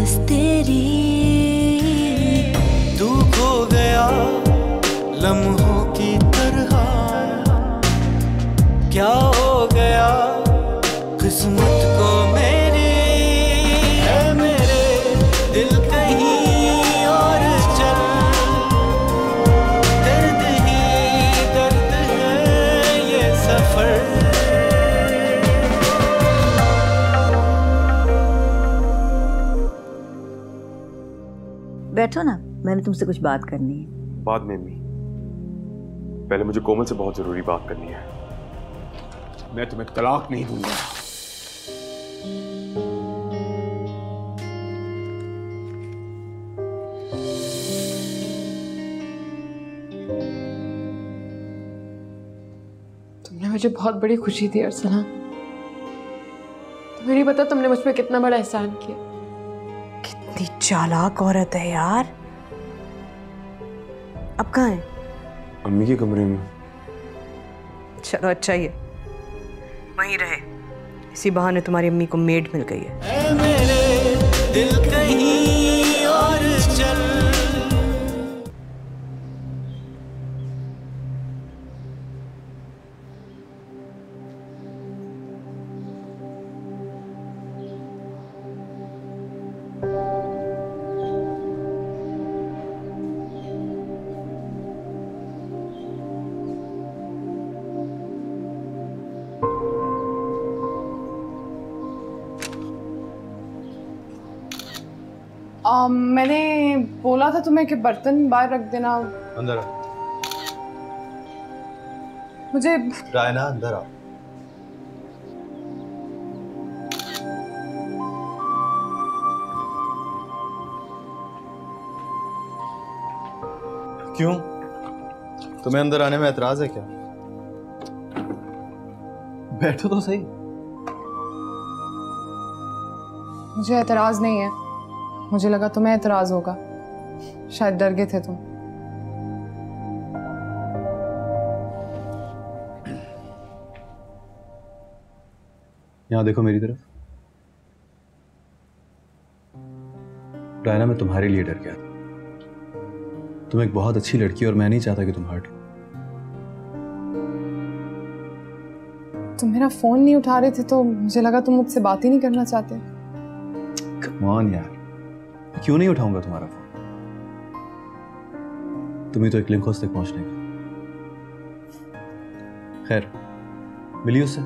सांस तेरी। तू खो गया लम्हों की तरह, क्या हो गया किस्मत को मेरी। है मेरे दिल कहीं और चल, दर्द ही दर्द है ये सफर। बैठो ना, मैंने तुमसे कुछ बात करनी है। बाद में अम्मी, पहले मुझे कोमल से बहुत जरूरी बात करनी है। मैं तुम्हें तलाक नहीं दूंगा। तुमने मुझे बहुत बड़ी खुशी दी अरसलान। तुम्हें नहीं पता तुमने मुझ पे कितना बड़ा एहसान किया। कितनी चालाक औरत है यार। अब कहाँ है? अम्मी के कमरे में। चलो अच्छा ही है, वहीं रहे। इसी बहाने तुम्हारी अम्मी को मेड मिल गई है। है मेरे दिल कहीं और चल। मैंने बोला था तुम्हें कि बर्तन बाहर रख देना। अंदर आ। मुझे रायना अंदर आ। क्यों, तुम्हें अंदर आने में एतराज है क्या? बैठो तो सही। मुझे एतराज नहीं है, मुझे लगा तुम्हें एतराज होगा, शायद डर गए थे तुम। यहां देखो मेरी तरफ। रायना, मैं तुम्हारे लिए डर गया था। तुम एक बहुत अच्छी लड़की और मैं नहीं चाहता कि तुम हर्ट हो। तुम मेरा फोन नहीं उठा रहे थे तो मुझे लगा तुम मुझसे बात ही नहीं करना चाहते। कम ऑन यार, क्यों नहीं उठाऊंगा तुम्हारा फोन? तुम्हें तो एक लिंक तक पहुंचने का। खैर, मिली उससे?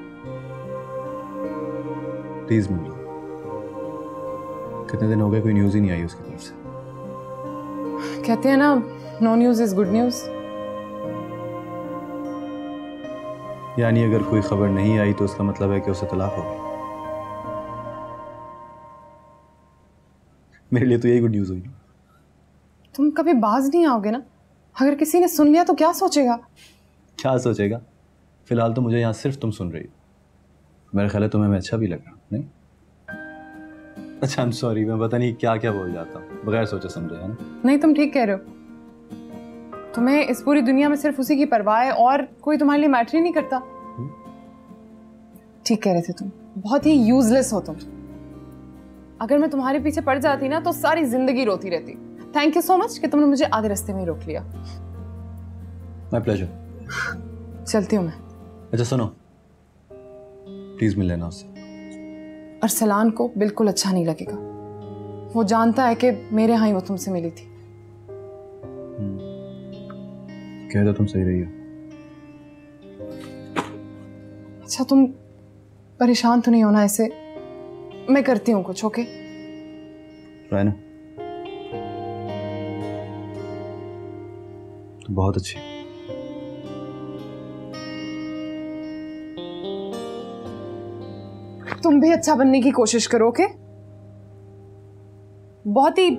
प्लीज मिल लो। कितने दिन हो गए कोई न्यूज ही नहीं आई उसकी तरफ से। कहते हैं ना, no news is good news. यानी अगर कोई खबर नहीं आई तो उसका मतलब है कि उसे तलाक हो गई। मेरे लिए तो यही गुड न्यूज हुई। तुम कभी बाज नहीं आओगे ना? अगर किसी ने सुन लिया तो क्या सोचेगा? क्या सोचेगा? फिलहाल तो मुझे यहाँ सिर्फ तुम सुन रही हो। मेरा ख्याल है तुम्हें मैं अच्छा भी लग रहा हूँ, नहीं? अच्छा, आई एम सॉरी, मैं पता नहीं क्या क्या बोल जाता हूँ बगैर सोचे समझे, है ना? नहीं, तुम ठीक कह रहे हो। तुम्हें इस पूरी दुनिया में सिर्फ उसी की परवाह है और कोई तुम्हारे लिए मैटर ही नहीं करता। ठीक कह रहे थे तुम, बहुत ही यूजलेस हो तुम। अगर मैं तुम्हारे पीछे पड़ जाती ना तो सारी जिंदगी रोती रहती। थैंक यू सो मच कि तुमने मुझे आधे रास्ते में ही रोक लिया। My pleasure. चलती हूँ मैं। अच्छा सुनो, प्लीज मिल लेना उससे। अरसलान को बिल्कुल अच्छा नहीं लगेगा। वो जानता है कि मेरे यहाँ ही वो तुमसे मिली थी। कह दो तुम सही रही हो। अच्छा, तुम परेशान तो नहीं होना ऐसे। मैं करती हूँ कुछ, ओके? रायना, तुम बहुत अच्छी। तुम भी अच्छा बनने की कोशिश करो, ओके? बहुत ही।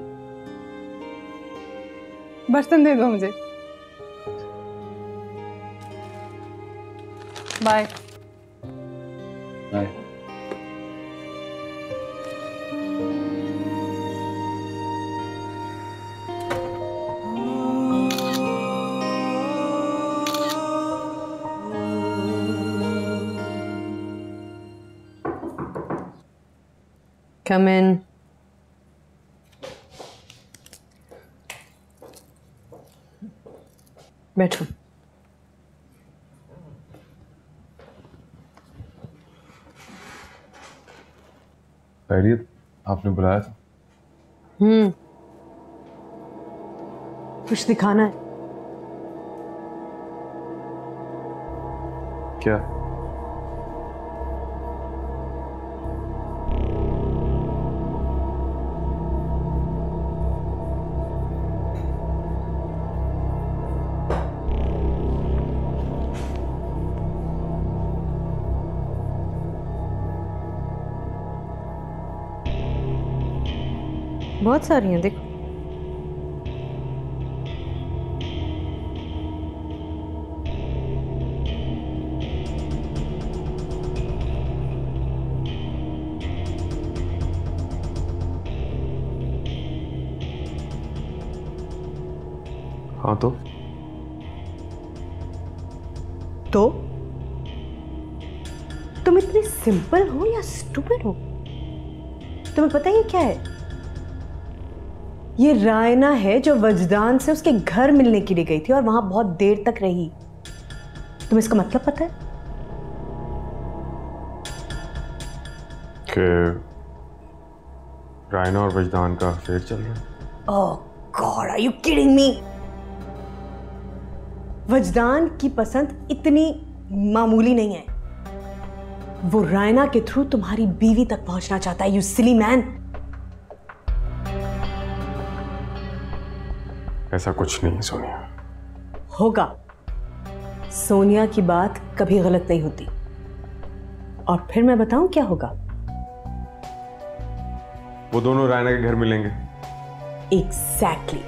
बर्तन दे दो मुझे। Bye bye. Come in. बैठो। खैरियत, आपने बुलाया था? कुछ दिखाना है? क्या? बहुत सारी हैं, देखो। हाँ तो तुम इतने सिंपल हो या स्टूपिड हो? तुम्हें पता है क्या है? ये रायना है जो वजदान से उसके घर मिलने के लिए गई थी और वहां बहुत देर तक रही। तुम्हें इसका मतलब पता है? कि रायना और वजदान का अफेयर चल रहा है। Oh god, are you kidding me? Wajdan की पसंद इतनी मामूली नहीं है। वो रायना के थ्रू तुम्हारी बीवी तक पहुंचना चाहता है, यू सिली मैन। ऐसा कुछ नहीं है सोनिया। होगा। सोनिया की बात कभी गलत नहीं होती। और फिर मैं बताऊं क्या होगा? वो दोनों रायना के घर मिलेंगे। एग्जैक्टली।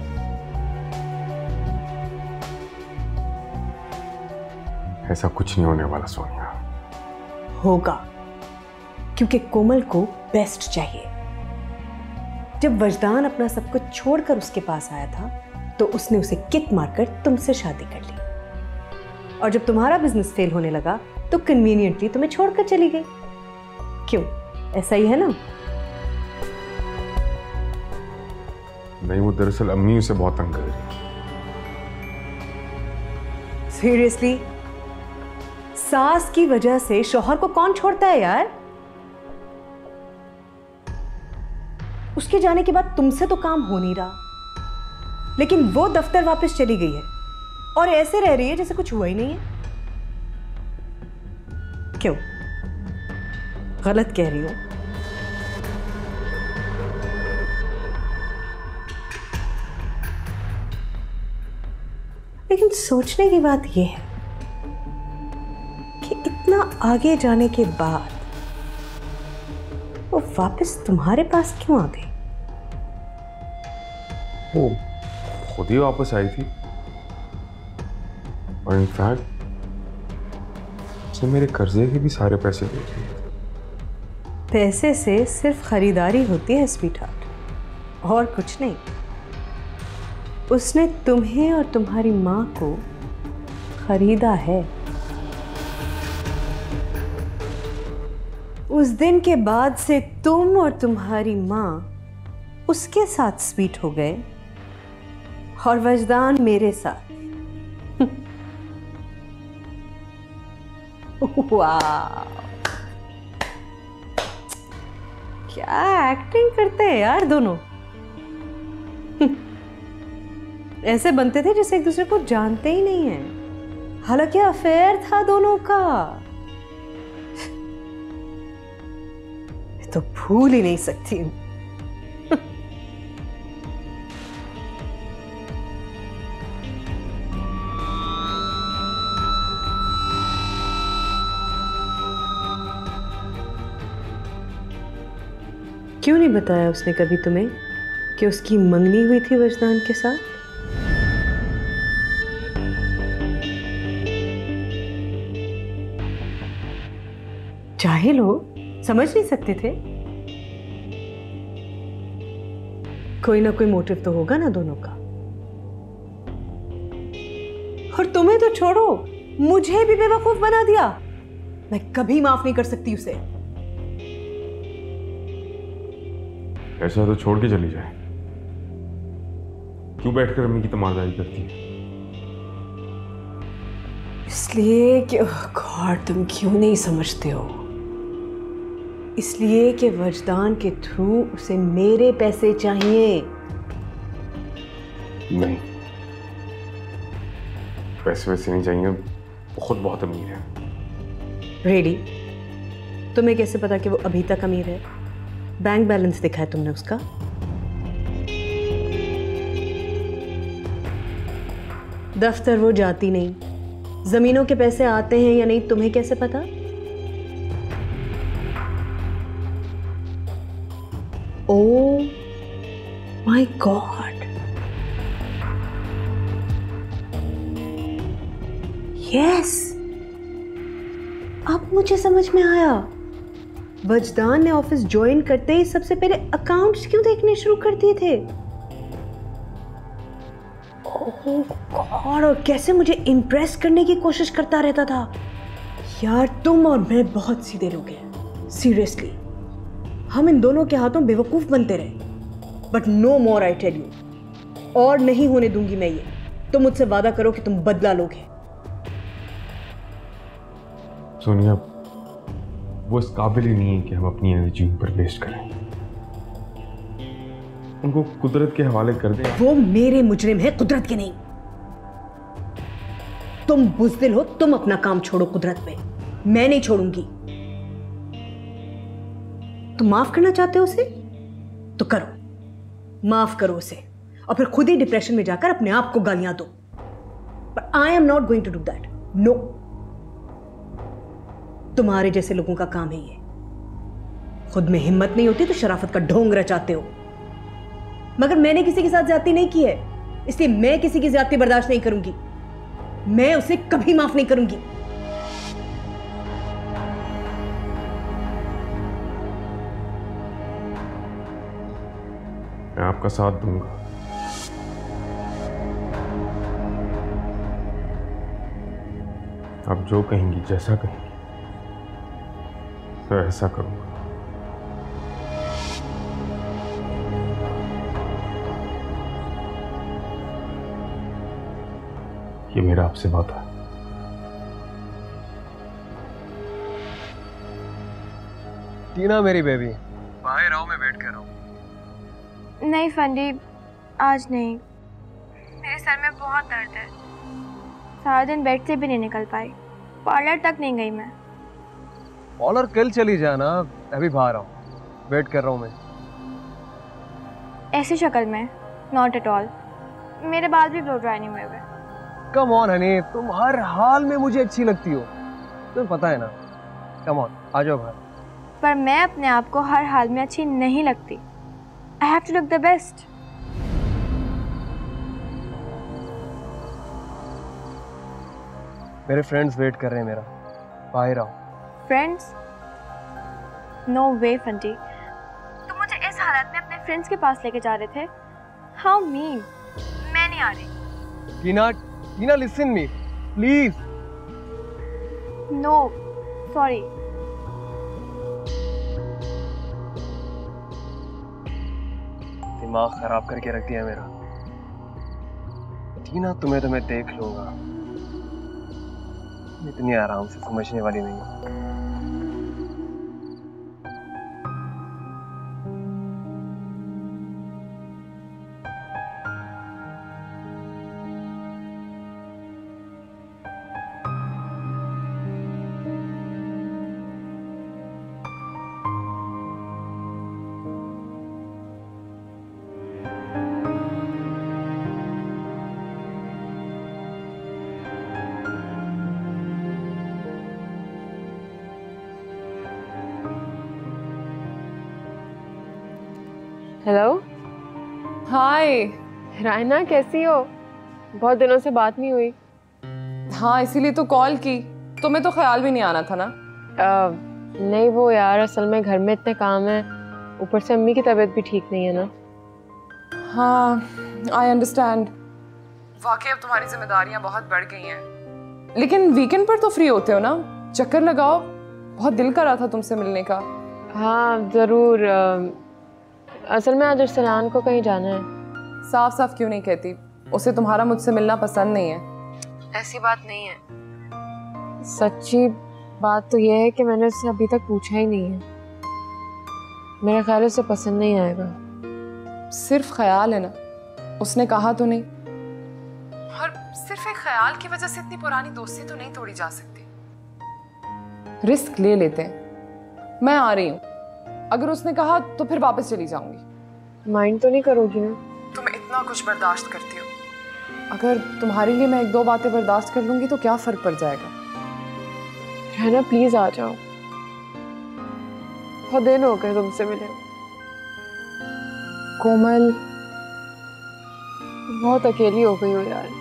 ऐसा कुछ नहीं होने वाला सोनिया। होगा, क्योंकि कोमल को बेस्ट चाहिए। जब वजदान अपना सब कुछ छोड़कर उसके पास आया था तो उसने उसे किक मारकर तुमसे शादी कर ली। और जब तुम्हारा बिजनेस फेल होने लगा तो कन्वीनियंटली तुम्हें छोड़कर चली गई। क्यों? ऐसा ही है ना? नहीं, वो दरअसल अम्मी उसे बहुत तंग कर रही। सीरियसली? सास की वजह से शौहर को कौन छोड़ता है यार? उसके जाने के बाद तुमसे तो काम हो नहीं रहा, लेकिन वो दफ्तर वापस चली गई है और ऐसे रह रही है जैसे कुछ हुआ ही नहीं है। क्यों? गलत कह रही हूं? लेकिन सोचने की बात यह है कि इतना आगे जाने के बाद वो वापस तुम्हारे पास क्यों आ गई? वो खुद ही वापस आई थी और इनफैक्ट उसने मेरे कर्जे के भी सारे पैसे दे दिए। पैसे से सिर्फ खरीदारी होती है स्वीटहार्ट, और कुछ नहीं। उसने तुम्हें और तुम्हारी माँ को खरीदा है। उस दिन के बाद से तुम और तुम्हारी माँ उसके साथ स्वीट हो गए और वजदान मेरे साथ। वाह, क्या एक्टिंग करते हैं यार दोनों। ऐसे बनते थे जैसे एक दूसरे को जानते ही नहीं है। हालांकि अफेयर था दोनों का। तो भूल ही नहीं सकती हूं। क्यों नहीं बताया उसने कभी तुम्हें कि उसकी मंगनी हुई थी वजदान के साथ? चाहे लोग समझ नहीं सकते थे? कोई ना कोई मोटिव तो होगा ना दोनों का। और तुम्हें तो छोड़ो, मुझे भी बेवकूफ बना दिया। मैं कभी माफ नहीं कर सकती उसे। ऐसा तो छोड़ के चली जाए। क्यों बैठकर अम्मी की तमाशाई करती है? इसलिए कि गॉड तुम क्यों नहीं समझते हो, इसलिए कि वजदान के थ्रू उसे मेरे पैसे चाहिए। नहीं, पैसे वैसे नहीं चाहिए, वो खुद बहुत अमीर है। रेडी? तुम्हें कैसे पता कि वो अभी तक अमीर है? बैंक बैलेंस देखा है तुमने उसका? दफ्तर वो जाती नहीं, जमीनों के पैसे आते हैं या नहीं तुम्हें कैसे पता? ओह माय गॉड, यस, अब मुझे समझ में आया। वजदान ने ऑफिस ज्वाइन करते ही सबसे पहले अकाउंट्स क्यों देखने शुरू कर दिए थे। ओह गॉड, और कैसे मुझे इम्प्रेस करने की कोशिश करता रहता था। यार तुम और मैं बहुत सीधे लोग हैं, सीरियसली। हम इन दोनों के हाथों बेवकूफ बनते रहे, but no more I tell you. और नहीं होने दूंगी मैं ये। तुम मुझसे वादा करो कि तुम बदला लोगे। सोनिया, वो इस काबिल ही नहीं है कि हम अपनी एनर्जी उन पर वेस्ट करें। उनको कुदरत के हवाले कर दें। वो मेरे मुजरिम है, कुदरत के नहीं। तुम बुज़दिल हो, तुम अपना काम छोड़ो कुदरत पे, मैं नहीं छोड़ूंगी। तुम माफ करना चाहते हो उसे तो करो, माफ करो उसे, और फिर खुद ही डिप्रेशन में जाकर अपने आप को गालियां दो। But I am not going to do that, no. तुम्हारे जैसे लोगों का काम है ये। खुद में हिम्मत नहीं होती तो शराफत का ढोंग रचाते हो। मगर मैंने किसी के साथ ज्यादती नहीं की है, इसलिए मैं किसी की ज्यादती बर्दाश्त नहीं करूंगी। मैं उसे कभी माफ नहीं करूंगी। मैं आपका साथ दूंगा। आप जो कहेंगी, जैसा कहेंगी, तो ऐसा करूंगा। ये मेरा आपसे वादा है। टीना मेरी बेबी, बाहर आओ, मैं वेट कर रहा हूँ। नहीं फंडी, आज नहीं। मेरे सर में बहुत दर्द है। सारा दिन बेड से भी नहीं निकल पाई, पार्लर तक नहीं गई मैं। पार्लर कल चली जाना, अभी बाहर आओ, वेट कर रहा हूँ मैं। ऐसी शक्ल में नॉट एट ऑल। मेरे बाल भी ब्लो ड्राई नहीं हुए हुए। कम ऑन हनी, तुम हर हाल में मुझे अच्छी लगती हो, तुम्हें पता है ना। कम ऑन, आ जाओ बाहर। पर मैं अपने आप को हर हाल में अच्छी नहीं लगती। I have to look the best. मेरे फ्रेंड्स वेट कर रहे हैं मेरा, बाहर आओ। फ्रेंड्स? नो वे फंटी, तुम मुझे इस हालत में अपने फ्रेंड्स के पास लेके जा रहे थे? How mean. मैं नहीं आ रही। Tina listen me please. No sorry. दिमाग खराब करके रख दिया मेरा। टीना, तुम्हें तो मैं देख लूंगा, इतनी आराम से समझने वाली नहीं है। हेलो। हाय। रायना कैसी हो? बहुत दिनों से बात नहीं हुई। हाँ, इसीलिए तो कॉल की। तुम्हें तो ख्याल भी नहीं आना था ना। नहीं वो यार, असल में घर में इतने काम हैं, ऊपर से अम्मी की तबीयत भी ठीक नहीं है ना। हाँ, आई अंडरस्टैंड। वाकई अब तुम्हारी जिम्मेदारियां बहुत बढ़ गई हैं। लेकिन वीकेंड पर तो फ्री होते हो ना, चक्कर लगाओ। बहुत दिल कर रहा था तुमसे मिलने का। हाँ ज़रूर। असल में आज अरसलान को कहीं जाना है। साफ साफ क्यों नहीं कहती? उसे तुम्हारा मुझसे मिलना पसंद नहीं है। ऐसी बात नहीं है, सच्ची बात तो यह है कि मैंने उससे अभी तक पूछा ही नहीं है। मेरा ख्याल उसे पसंद नहीं आएगा। सिर्फ ख्याल है ना, उसने कहा तो नहीं। और सिर्फ एक ख्याल की वजह से इतनी पुरानी दोस्ती तो नहीं तोड़ी जा सकती। रिस्क ले लेते हैं। मैं आ रही हूँ, अगर उसने कहा तो फिर वापस चली जाऊंगी। माइंड तो नहीं करोगी ना? तुम इतना कुछ बर्दाश्त करती हो, अगर तुम्हारे लिए मैं 1-2 बातें बर्दाश्त कर लूंगी तो क्या फर्क पड़ जाएगा। रहना प्लीज आ जाओ, बहुत दिन हो गए तुमसे मिले। कोमल, बहुत अकेली हो गई हो यार,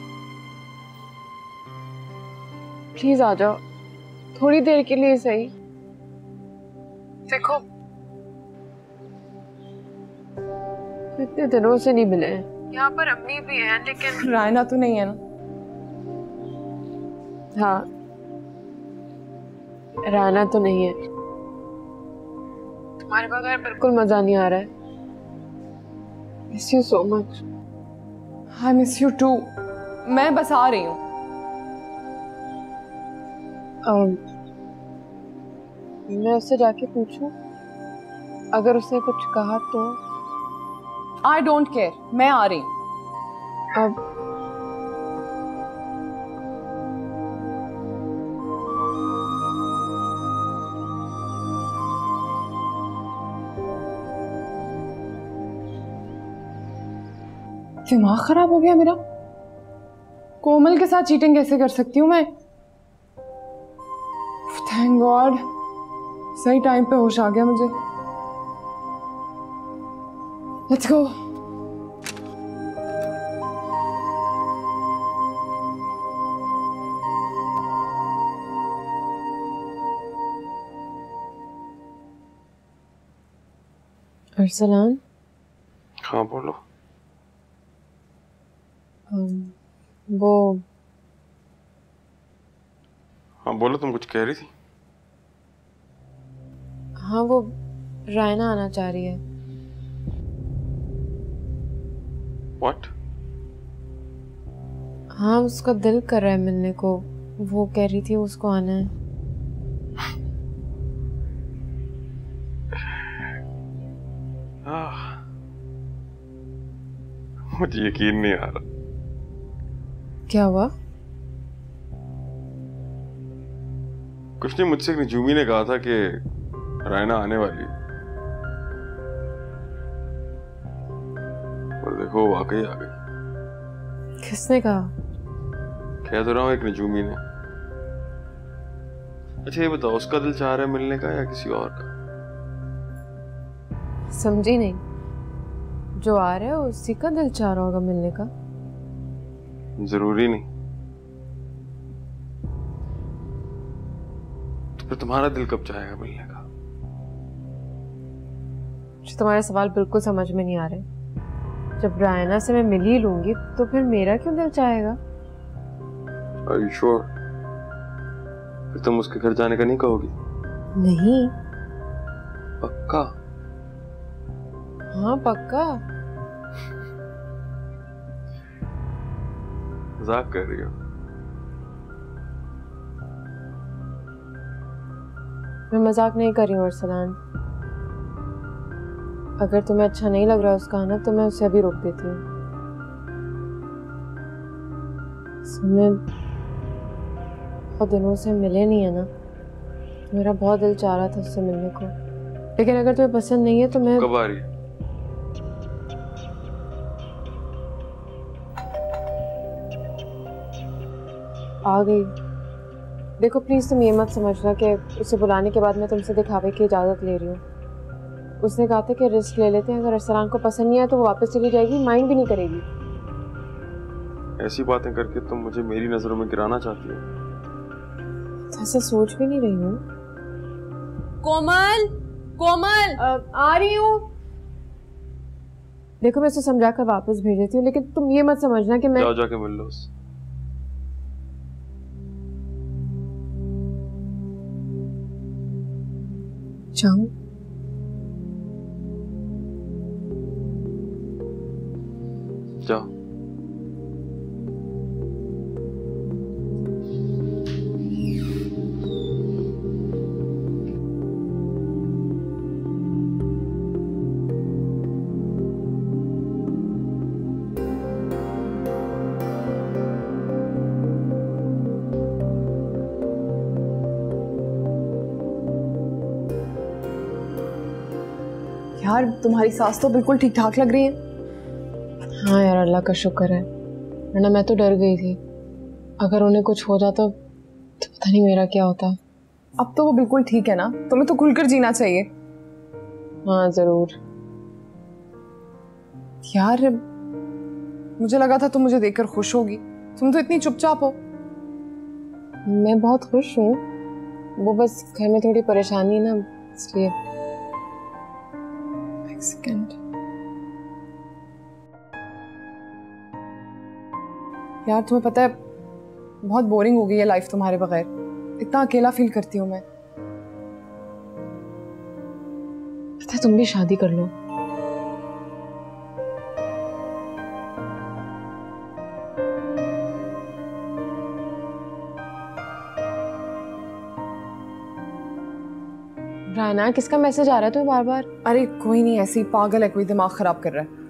प्लीज आ जाओ, थोड़ी देर के लिए सही। देखो इतने दिनों से नहीं मिले हैं, यहाँ पर अम्मी भी है लेकिन रायना तो नहीं है ना? हाँ, राना तो नहीं है। तुम्हारे बगैर बिल्कुल मजा नहीं आ रहा है। Miss you so much. I miss you too. मैं बस आ रही हूँ। मैं उससे जाके पूछूं? अगर उसने कुछ कहा तो? आई डोंट केयर, मैं आ रही हूँ। अब दिमाग खराब हो गया मेरा। कोमल के साथ चीटिंग कैसे कर सकती हूँ मैं? थैंक गॉड, सही टाइम पे होश आ गया मुझे। Let's go. अरसलान, हाँ बोलो। वो हाँ बोलो, तुम कुछ कह रही थी। हाँ, वो रायना आना चाह रही है। What? हाँ, उसका दिल कर रहा है मिलने को। वो कह रही थी उसको आना है। मुझे यकीन नहीं आ रहा। क्या हुआ? कुछ नहीं, मुझसे एक निजूमी ने कहा था कि रायना आने वाली है, और देखो वाकई आ गई। किसने कहा? कह तो रहा हूँ, एक निजूमी ने। अच्छा ये बताओ, उसका दिल चाह रहा है मिलने का या किसी और का? समझी नहीं। जो आ रहा है उसी का दिल चाह रहा होगा मिलने का। जरूरी नहीं। तो फिर तुम्हारा दिल कब चाहेगा मिलने का? तुम्हारे सवाल बिल्कुल समझ में नहीं आ रहे। जब रायना से मैं मिल ही लूंगी तो फिर मेरा क्यों दिल चाहेगा? Are you sure? फिर तुम उसके घर जाने का नहीं कहोगी? नहीं। पक्का? हाँ पक्का। मजाक कर रही हो? मैं मजाक नहीं कर रही हूँ अरसलान। अगर तुम्हें अच्छा नहीं लग रहा उसका आना तो मैं उसे अभी रोक देती हूँ। बहुत दिनों से मिले नहीं है ना, मेरा बहुत दिल चाह रहा था उससे मिलने को। लेकिन अगर तुम्हें पसंद नहीं है तो मैं... कब आ रही है? आ गई। देखो प्लीज तुम ये मत समझना कि उसे बुलाने के बाद मैं तुमसे दिखावे की इजाजत ले रही हूँ। उसने कहा था कि रिस्क ले लेते हैं, अगर अरसलान को पसंद नहीं आया तो वो वापस चली जाएगी, माइंड भी नहीं करेगी। ऐसी बातें करके तुम मुझे मेरी नजरों में गिराना चाहती हो? ऐसा सोच भी नहीं रही हूँ। कोमल, कोमल, आ रही हूँ। देखो मैं उसे समझाकर वापस भेज देती हूँ, लेकिन तुम ये मत समझना कि मैं... जाओ जाके मिल लो उससे। जाऊं? जाओ। यार तुम्हारी सास तो बिल्कुल ठीक ठाक लग रही है। हाँ यार, अल्लाह का शुक्र है, वरना मैं तो डर गई थी। अगर उन्हें कुछ हो जाता तो पता नहीं मेरा क्या होता। अब तो वो बिल्कुल ठीक है ना, तुम्हें तो खुलकर जीना चाहिए। हाँ जरूर। यार मुझे लगा था तुम मुझे देखकर खुश होगी, तुम तो इतनी चुपचाप हो। मैं बहुत खुश हूँ, वो बस घर में थोड़ी परेशानी है ना, इसलिए। एक सेकंड यार, तुम्हें पता है बहुत बोरिंग हो गई है लाइफ तुम्हारे बगैर, इतना अकेला फील करती हूँ मैं। पता है, तुम भी शादी कर लो। रायना, किसका मैसेज आ रहा है तुम्हें बार बार? अरे कोई नहीं, ऐसी पागल है कोई, दिमाग खराब कर रहा है।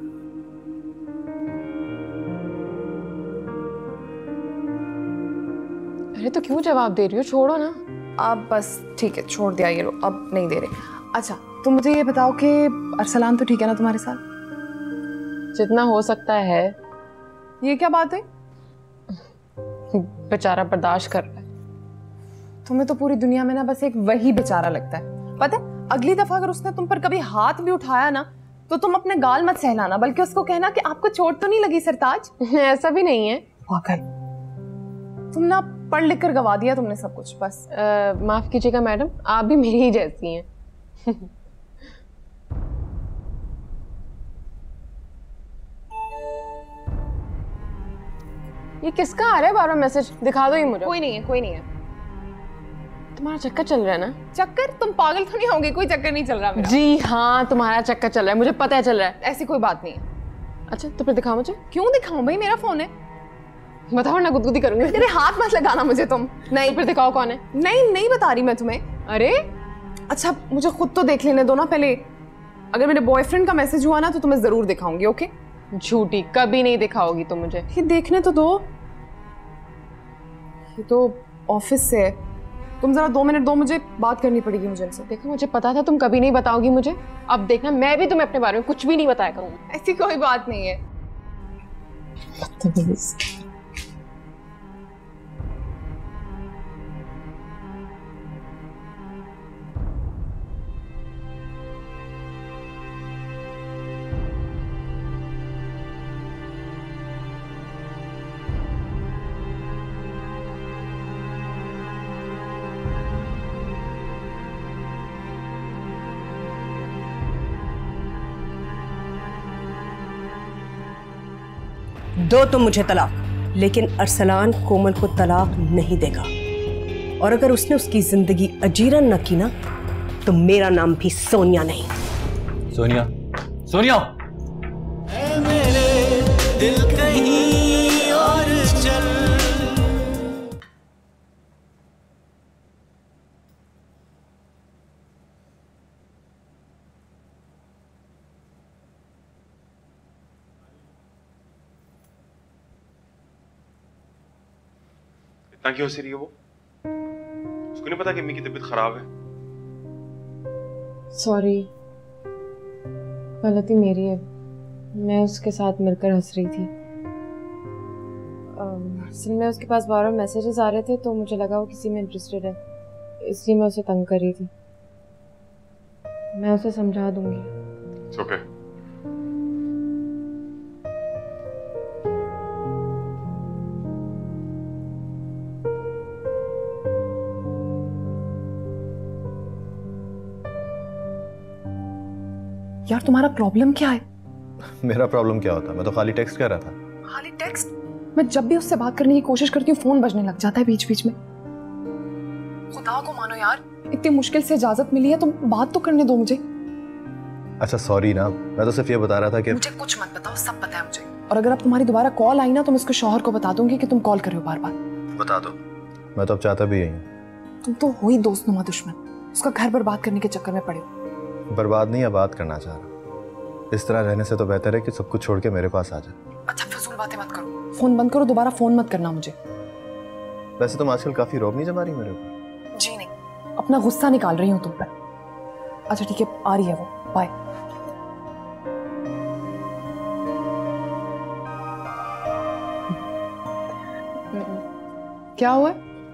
अरे तो क्यों जवाब दे रही हो, छोड़ो ना। अब बस ठीक है, छोड़ दिया ये लो, अब नहीं दे रहे। अच्छा तुम मुझे ये बताओ कि अरसलान तो ठीक है ना तुम्हारे साथ? जितना हो सकता है। ये क्या बात है? बेचारा बर्दाश्त कर रहा है। तुम्हें तो पूरी दुनिया में ना बस एक वही बेचारा लगता है। पता है, अगली दफा अगर उसने तुम पर कभी हाथ भी उठाया ना, तो तुम अपने गाल मत सहलाना, बल्कि उसको कहना कि आपको चोट तो नहीं लगी सरताज। ऐसा भी नहीं है। पागल, तुम ना पढ़ लिख कर गवा दिया तुमने सब कुछ। बस माफ कीजिएगा मैडम, आप भी मेरी ही जैसी हैं। ये किसका आ रहा है बार बार मैसेज? दिखा दो ये मुझे। कोई नहीं है, कोई नहीं है। तुम्हारा चक्कर चल रहा है ना? चक्कर? तुम पागल तो नहीं होंगे, कोई चक्कर नहीं चल रहा मेरा। जी हाँ, तुम्हारा चक्कर चल रहा है, मुझे पता है चल रहा है। ऐसी कोई बात नहीं है। अच्छा तो फिर दिखाओ मुझे। क्यों दिखाऊं भाई, मेरा फोन है। बताओ ना, गुदगुदी करूंगी। तेरे हाथ मत लगाना मुझे तुम। नहीं तो फिर दिखाओ कौन है। नहीं बता रही मैं तुम्हें। अरे अच्छा मुझे खुद तो देख लेने दो ना पहले। अगर मेरे बॉयफ्रेंड का मैसेज हुआ ना तो तुम्हें जरूर दिखाऊंगी। ओके? झूठी, कभी नहीं दिखाओगी तुम मुझे। ये देखने तो दो। ये तो ऑफिस से है, तुम जरा 2 मिनट दो, मुझे बात करनी पड़ेगी मुझे इनसे। देखो मुझे पता था तुम कभी नहीं बताओगी मुझे, अब देखना मैं भी तुम्हें अपने बारे में कुछ भी नहीं बताया करूंगी। ऐसी कोई बात नहीं है। दो तो मुझे तलाक, लेकिन अरसलान कोमल को तलाक नहीं देगा। और अगर उसने उसकी जिंदगी अजीरन न की ना, तो मेरा नाम भी सोनिया नहीं। सोनिया, सोनिया! ऐ मेरे दिल कहीं और चल। इतना क्यों हंसी रही है वो? उसको नहीं पता कि अम्मी की तबीयत खराब है? सॉरी, गलती मेरी है, मैं उसके साथ मिलकर हंस रही थी। असल में उसके पास बार बार मैसेजेस आ रहे थे तो मुझे लगा वो किसी में इंटरेस्टेड है, इसलिए मैं उसे तंग कर रही थी। मैं उसे समझा दूंगी। It's okay. यार तुम्हारा प्रॉब्लम क्या है? मेरा प्रॉब्लम क्या होता? मैं तो खाली टेक्स्ट कर रहा था। खाली टेक्स्ट? मैं जब भी उससे बात करने की कोशिश करती हूँ फोन बजने लग जाता है बीच बीच में। खुदा को मानो यार, इतनी मुश्किल से इजाजत मिली है तो बात तो करने दो मुझे। अच्छा सॉरी ना, मैं तो सिर्फ ये बता रहा था कि मुझे कुछ मत बताओ, सब पता है मुझे। और अगर अब तुम्हारी दोबारा कॉल आई ना तो मैं उसके शौहर को बता दूंगी कि तुम कॉल कर रहे हो बार बार। बता दो, मैं तो अब चाहता भी यही हूँ। तुम तो हो ही दोस्त नुमा दुश्मन, उसका घर बर्बाद करने के चक्कर में पड़े हो। बर्बाद नहीं, आबाद करना चाह रहा। इस तरह रहने से तो बेहतर है कि सब कुछ छोड़ के मेरे पास आ जाए। अच्छा फजूल बातें मत करो, फोन बंद करो, दोबारा फोन मत करना मुझे। वैसे तुम आजकल काफी रोब नहीं जमा रही मेरे ऊपर। जी नहीं, अपना गुस्सा निकाल रही हूँ तुम पर। अच्छा ठीक है, आ रही है वो, बाय। क्या हुआ?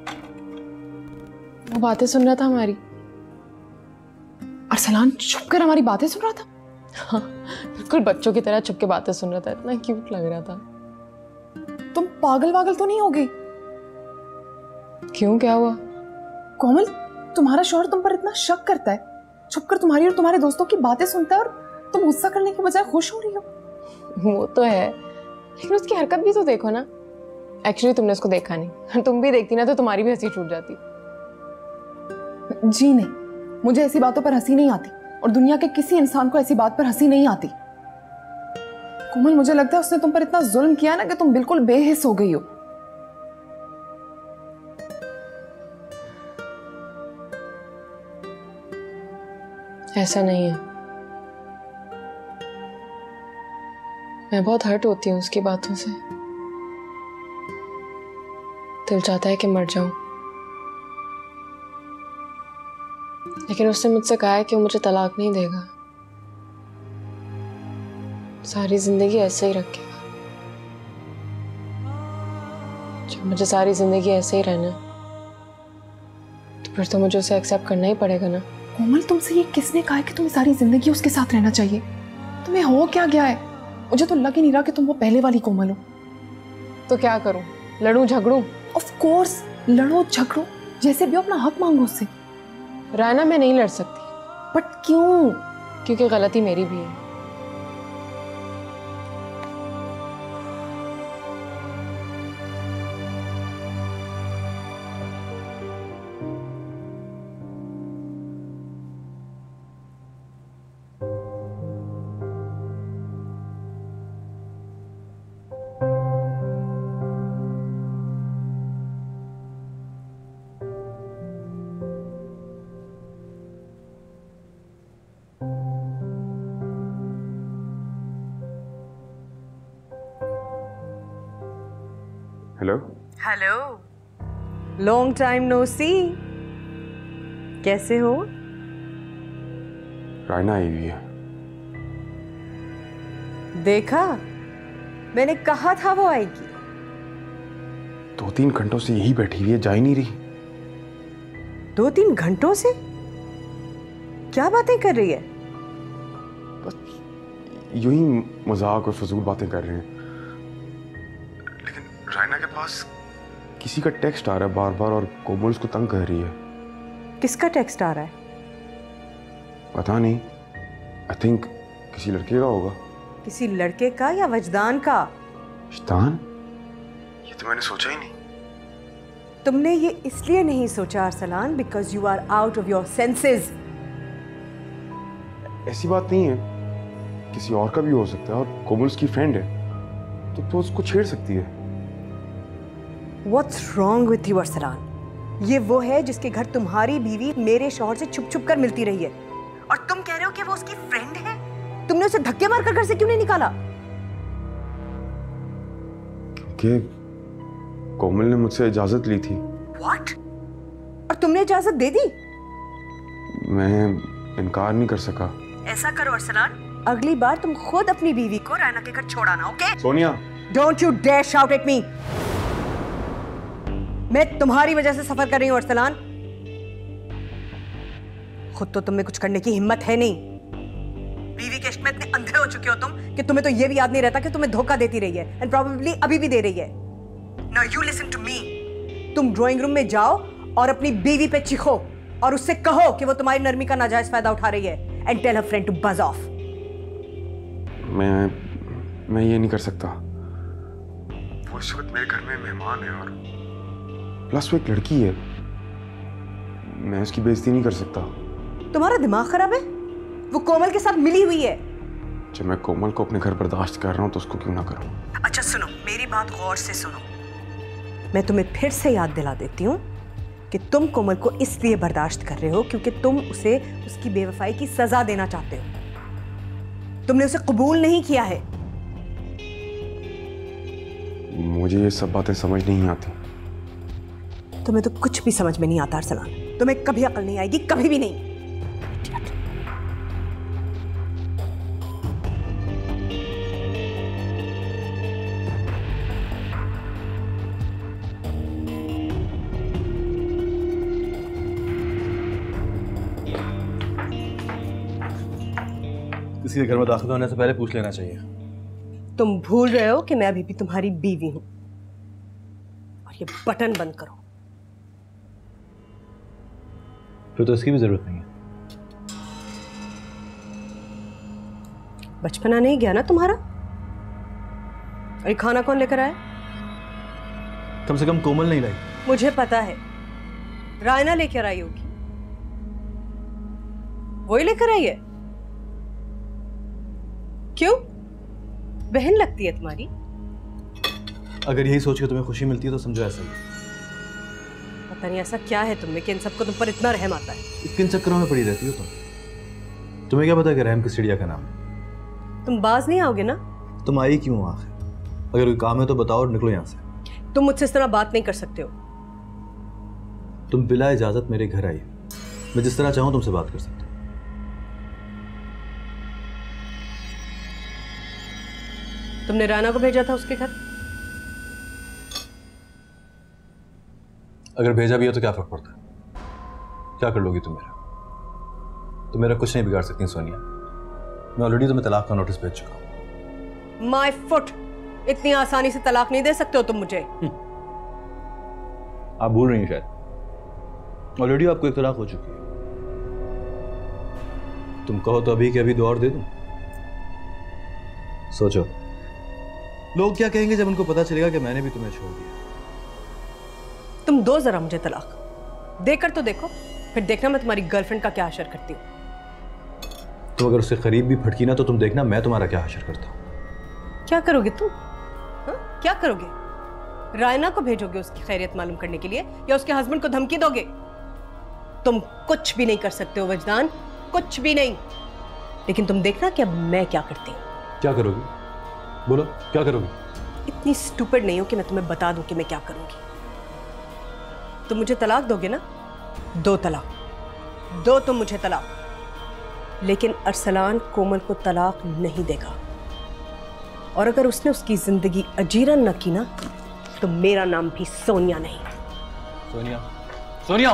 वो बातें सुन रहा था हमारी। अरसलान छुप कर हमारी बातें सुन रहा था। हाँ, बिल्कुल बच्चों की तरह छुप के बातें सुन रहा था। इतना क्यूट लग रहा था। तुम पागल तो नहीं हो गई? क्यों, क्या हुआ? कोमल, तुम्हारा शौहर तुम पर इतना शक करता है, छुपकर तुम्हारी और तुम्हारे दोस्तों की बातें सुनता है, और तुम गुस्सा करने के बजाय खुश हो रही हो। वो तो है, लेकिन उसकी हरकत भी तो देखो ना। एक्चुअली तुमने उसको देखा नहीं, तुम भी देखती ना तो तुम्हारी भी हंसी छूट जाती। जी नहीं, मुझे ऐसी बातों पर हंसी नहीं आती, और दुनिया के किसी इंसान को ऐसी बात पर हंसी नहीं आती। कोमल, मुझे लगता है उसने तुम पर इतना जुल्म किया ना कि तुम बिल्कुल बेहिस हो गई हो। ऐसा नहीं है, मैं बहुत हर्ट होती हूँ उसकी बातों से। दिल चाहता है कि मर जाऊं, लेकिन उसने मुझसे कहा है कि वो मुझे तलाक नहीं देगा, सारी जिंदगी ऐसे ही रखेगा। जब मुझे सारी जिंदगी ऐसे ही रहना तो फिर तो मुझे उसे एक्सेप्ट करना ही पड़ेगा ना। कोमल, तुमसे ये किसने कहा है कि तुम्हें सारी जिंदगी उसके साथ रहना चाहिए? तुम्हें हो क्या गया है? मुझे तो लग ही नहीं रहा कि तुम वो पहले वाली कोमल हो। तो क्या करूं? लड़ूं झगड़ूं? ऑफ कोर्स लड़ो झगड़ो, जैसे भी हो अपना हक मांगो उससे। रायना, मैं नहीं लड़ सकती। बट क्यों? क्योंकि गलती मेरी भी है। Hello hello, long time no see. कैसे हो? रायना आई हुई है। देखा, मैंने कहा था वो आएगी। 2-3 घंटों से यही बैठी हुई है, जा ही नहीं रही। 2-3 घंटों से? क्या बातें कर रही है? यूं ही मजाक और फजूल बातें कर रहे हैं। लेकिन रायना के पास किसी का टेक्स्ट आ रहा है बार बार, और कोमल उसको तंग कर रही है। किसका टेक्स्ट आ रहा है? पता नहीं, आई थिंक किसी लड़के का होगा। किसी लड़के का या वजदान का? शैतान, ये तो मैंने सोचा ही नहीं। तुमने ये इसलिए नहीं सोचा Arsalan because you are out of your senses. ऐसी बात नहीं है, किसी और का भी हो सकता है, और कोमल उसकी फ्रेंड है तो उसको छेड़ सकती है। What's wrong with you Arsalan? ये वो है जिसके घर तुम्हारी बीवी मेरे शौहर से छुप छुप कर मिलती रही है, और तुम कह रहे हो कि वो उसकी फ्रेंड है? तुमने उसे धक्के मारकर घर से क्यों नहीं निकाला? क्योंकि कोमल ने मुझसे इजाजत ली थी। What? और तुमने इजाजत दे दी? मैं इनकार नहीं कर सका। ऐसा करो अरसलान, अगली बार तुम खुद अपनी बीवी को रायना के घर छोड़ाना, okay? Sonia, don't you dare shout at me. मैं तुम्हारी वजह से सफर कर रही हूं अरसलान। खुद तो तुम में कुछ करने की हिम्मत है नहीं। बीवी के इश्क में इतने अंधे हो चुके हो तुम कि तुम्हें तो ये भी याद नहीं रहता कि तुम्हें धोखा देती रही है, एंड प्रोबेबली अभी भी दे रही है। Now you listen to me. तुम ड्राइंग रूम में जाओ और अपनी बीवी पे चीखो और उससे कहो कि वो तुम्हारी नरमी का नाजायज फायदा उठा रही है, and tell her friend to buzz off. मैं ये नहीं कर सकता। वो इस वक्त मेरे घर में मेहमान है, और प्लस वो एक लड़की है। मैं उसकी बेइज्जती नहीं कर सकता। तुम्हारा दिमाग खराब है? वो कोमल के साथ मिली हुई है। जब मैं कोमल को अपने घर बर्दाश्त कर रहा हूं तो उसको क्यों ना करूं? अच्छा सुनो, मेरी बात गौर से सुनो। मैं तुम्हें फिर से याद दिला देती हूँ कि तुम कोमल को इसलिए बर्दाश्त कर रहे हो क्योंकि तुम उसे उसकी बेवफाई की सजा देना चाहते हो। तुमने उसे कबूल नहीं किया है। मुझे ये सब बातें समझ नहीं आती। तुम्हें तो कुछ भी समझ में नहीं आता अरसलान। तुम्हें कभी अकल नहीं आएगी, कभी भी नहीं। किसी के घर में दाखिल होने से पहले पूछ लेना चाहिए। तुम भूल रहे हो कि मैं अभी भी तुम्हारी बीवी हूं। और ये बटन बंद करो। फिर तो इसकी भी जरूरत नहीं है। बचपना नहीं गया ना तुम्हारा? और ये खाना कौन लेकर आया? कम से कम कोमल नहीं लाई। मुझे पता है, रायना लेकर आई होगी। वही लेकर आई है। क्यों? बहन लगती है तुम्हारी। अगर यही सोच के तुम्हें खुशी मिलती है तो समझो ऐसा ही। पता नहीं ऐसा क्या है तुम में कि इन सबको तुम पर इतना रहम आता है। किन चक्करों में पड़ी रहती हो तुम? तुम्हें क्या पता कि रहम किस चिड़िया का नाम है? तुम बाज नहीं आओगे ना? तुम आई क्यों आखिर? अगर कोई काम है तो बताओ और निकलो यहाँ से। तुम मुझसे इस तरह बात नहीं कर सकते हो। तुम बिला इजाजत मेरे घर आई, मैं जिस तरह चाहूं तुमसे बात कर सकता हूं। तुमने राना को भेजा था उसके घर? अगर भेजा भी हो तो क्या फर्क पड़ता है? क्या कर लोगी तुम मेरा? तुम मेरा कुछ नहीं बिगाड़ सकती सोनिया। मैं ऑलरेडी तुम्हें तलाक का नोटिस भेज चुका हूं। माय फुट, इतनी आसानी से तलाक नहीं दे सकते हो तुम मुझे। आप भूल रही हैं शायद, ऑलरेडी आपको एक तलाक हो चुकी है। तुम कहो तो अभी के अभी 2 और दे दूं? सोचो, लोग क्या कहेंगे जब उनको पता चलेगा कि मैंने भी तुम्हें छोड़ दिया। तुम दो जरा मुझे तलाक, देकर तो देखो, फिर देखना मैं तुम्हारी गर्लफ्रेंड का क्या हशर करती हूँ। तुम अगर उससे करीब भी फटकी ना तो तुम देखना मैं तुम्हारा क्या हशर करता हूँ। क्या करोगे तुम? हाँ? क्या करोगे? रायना को भेजोगे उसकी खैरियत मालूम करने के लिए या उसके हस्बैंड को धमकी दोगे? तुम कुछ भी नहीं कर सकते हो वजदान, कुछ भी नहीं। लेकिन तुम देखना कि अब मैं क्या करती हूँ। क्या करोगी? बोलो, क्या करोगी? इतनी स्टूपिड नहीं हो कि मैं तुम्हें बता दूं कि मैं क्या करूंगी। तुम मुझे तलाक दोगे ना? 2 तलाक दो तुम मुझे तलाक, लेकिन अरसलान कोमल को तलाक नहीं देगा। और अगर उसने उसकी जिंदगी अजीरन न की ना तो मेरा नाम भी सोनिया नहीं। सोनिया, सोनिया!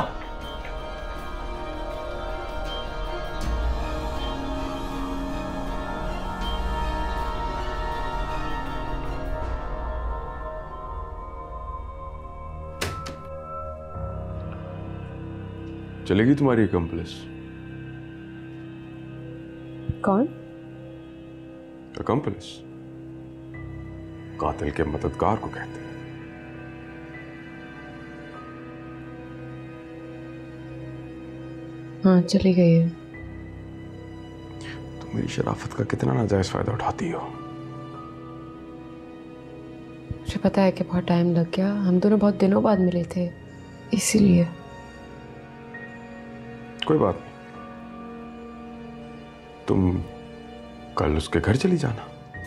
चलेगी तुम्हारी अकम्पलिस? कौन? अकम्पलिस कातिल के मददगार को कहते हैं। हाँ, चली गई है। तुम मेरी शराफत का कितना नाजायज फायदा उठाती हो। मुझे पता है कि बहुत टाइम लग गया, हम दोनों बहुत दिनों बाद मिले थे, इसीलिए। कोई बात नहीं, तुम कल उसके घर चली जाना।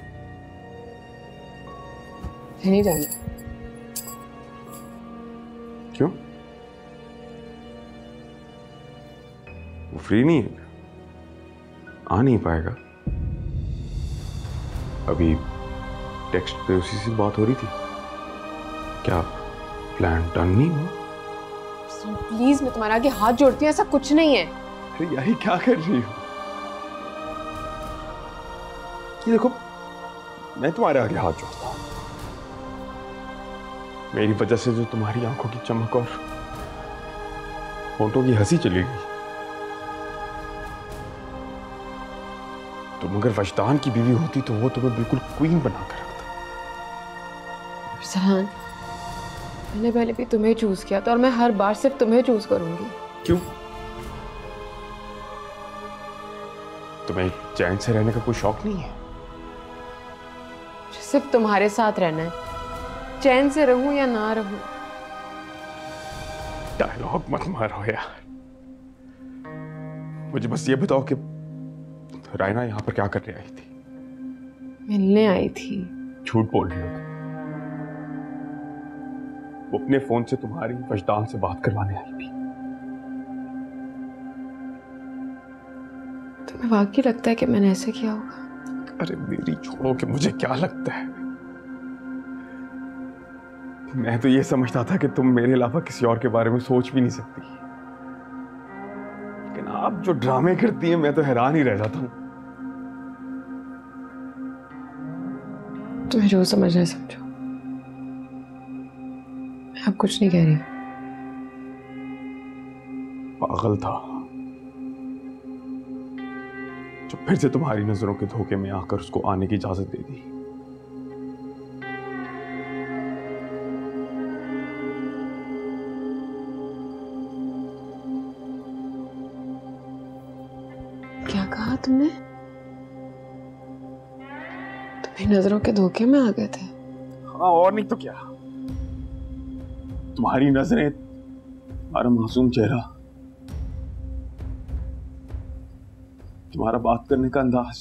नहीं जाना। क्यों? वो फ्री नहीं है? आ नहीं पाएगा? अभी टेक्स्ट पे उसी से बात हो रही थी। क्या प्लान डन नहीं हुआ? प्लीज, मैं तुम्हारे आगे हाथ जोड़ती हूँ, ऐसा कुछ नहीं है। अरे यही क्या कर रही हो? ये देखो, मैं तुम्हारे आगे हाथ जोड़ता हूं। मेरी वजह से जो तुम्हारी आंखों की चमक और होंठों की हंसी चली गई, तुम अगर वजदान की बीवी होती तो वो तुम्हें बिल्कुल क्वीन बनाकर रखता। अरसलान, मैंने पहले भी तुम्हें चूज किया था और मैं हर बार सिर्फ तुम्हें चूज करूंगी। क्यों? तुम्हें चैन से रहने का कोई शौक नहीं है? सिर्फ तुम्हारे साथ रहना है, चैन से रहूं या ना रहूं। डायलॉग मत मारो यार। मुझे बस ये बताओ कि रायना यहां पर क्या करने आई थी? मिलने आई थी। झूठ बोल रही हो तुम। वो अपने फोन से तुम्हारी वजदान से बात करवाने आई थी। तुम्हें वाकई लगता है कि मैंने ऐसे किया होगा? अरे मेरी छोड़ो कि मुझे क्या लगता है। मैं तो ये समझता था कि तुम मेरे अलावा किसी और के बारे में सोच भी नहीं सकती, लेकिन आप जो ड्रामे करती हैं मैं तो हैरान ही रह जाता हूं। तुम्हें जो समझना है समझो, मैं अब कुछ नहीं कह रही। पागल था जो फिर से तुम्हारी नजरों के धोखे में आकर उसको आने की इजाजत दे दी। क्या कहा तुमने? तुम्हें नजरों के धोखे में आ गए थे? हाँ, और नहीं तो क्या। तुम्हारी नजरें, तुम्हारा मासूम चेहरा, तुम्हारा बात करने का अंदाज,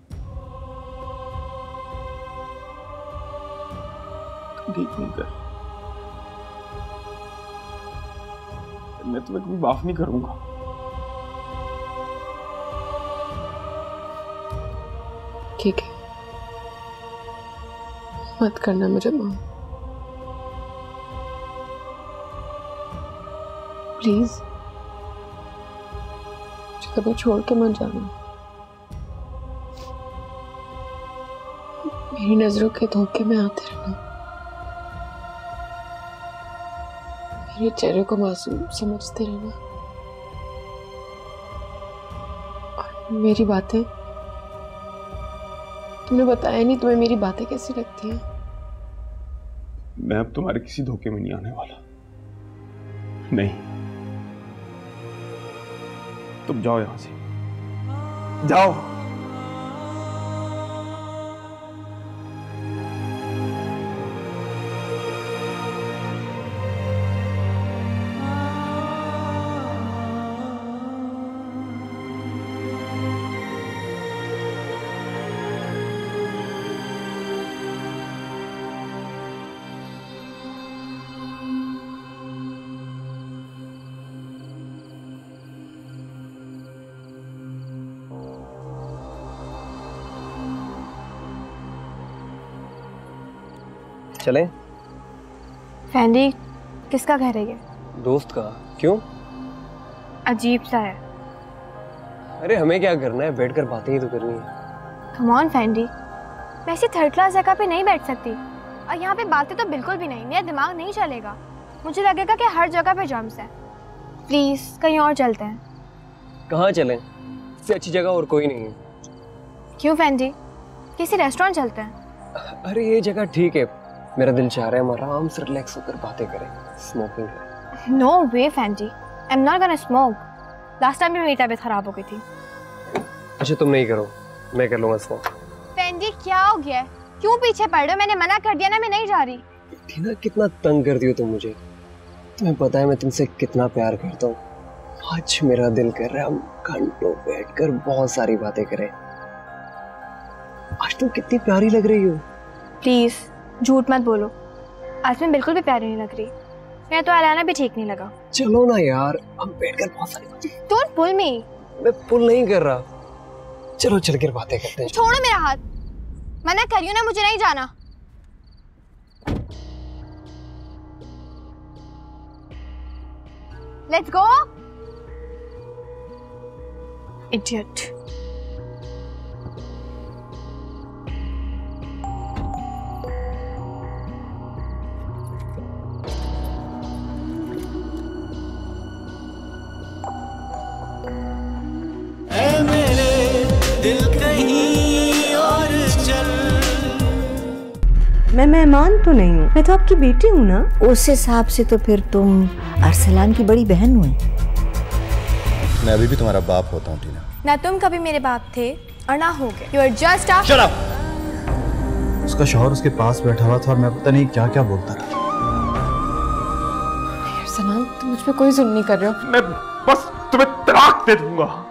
तुम ठीक नहीं कर। मैं तुम्हें कभी माफ नहीं करूंगा। ठीक है, मत करना मुझे माफ, प्लीज। मुझे कभी छोड़ के मत जाना। मेरी नजरों के धोखे में आते रहना, मेरे चेहरे को मासूम समझते रहना, और मेरी बातें, तुमने बताया नहीं तुम्हें मेरी बातें कैसी लगती हैं। मैं अब तुम्हारे किसी धोखे में नहीं आने वाला। नहीं, तुम जाओ यहां से, जाओ। चलें? फैंडी, किसका घर है ये? दोस्त का। क्यों? अजीब सा है। अरे हमें क्या करना है, बैठकर बातें ही तो करनी है। कम ऑन फैंडी, मैं ऐसी थर्ड क्लास जगह पे नहीं बैठ सकती, और यहाँ पे बातें तो बिल्कुल भी नहीं। मेरा दिमाग नहीं चलेगा, मुझे लगेगा कि हर जगह पे जर्म्स है। प्लीज कहीं और चलते हैं। कहाँ चलें? इससे अच्छी जगह और कोई नहीं है। क्यों फैंडी, किसी रेस्टोरेंट चलते हैं? अरे ये जगह ठीक है, मेरा दिल चाह रहा है हम आराम से रिलैक्स होकर बातें करें। स्मोकिंग है। No way Fandy, I am not gonna smoke. Last time भी मेरी तबीयत खराब हो गई थी। अच्छा तुम नहीं करो, मैं कर लूंगा स्मोक। फैंडी क्या हो गया? क्यों पीछे पड़ रहे हो? मैंने मना कर दिया ना, मैं नहीं जा रही। टीना कितना तंग करती हो तुम मुझे। तुम्हें पता है मैं तुमसे कितना प्यार करता हूँ। आज मेरा दिल कर रहा है हम घंटों बैठकर बहुत सारी बातें करें। आज तुम कितनी प्यारी लग रही हो। प्लीज झूठ मत बोलो, आज मैं बिल्कुल भी प्यारी नहीं लग रही। मैं तो आलाना भी ठीक नहीं लगा। चलो ना यार, हम बैठकर बहुत सारी बातें। Don't pull me. मैं पुल नहीं कर रहा, चलो चलकर बातें करते हैं। छोड़ो मेरा हाथ, मना करियो ना, मुझे नहीं जाना। Let's go. इडियट। दिल कहीं और चल। मैं मेहमान तो नहीं हूँ, मैं तो आपकी बेटी हूँ ना। उस हिसाब से तो फिर तुम अरसलान की बड़ी बहन हुई। मैं अभी भी तुम्हारा बाप होता हूँ टीना। ना तुम कभी मेरे बाप थे और ना हो गए। You are just a... Shut up! उसका शौहर उसके पास बैठा हुआ था और मैं पता नहीं क्या क्या बोलता रहा। अरसलान, तुम मुझ पे कोई जुल्म नहीं कर रहे हो। मैं बस तुम्हें तलाक दे दूंगा।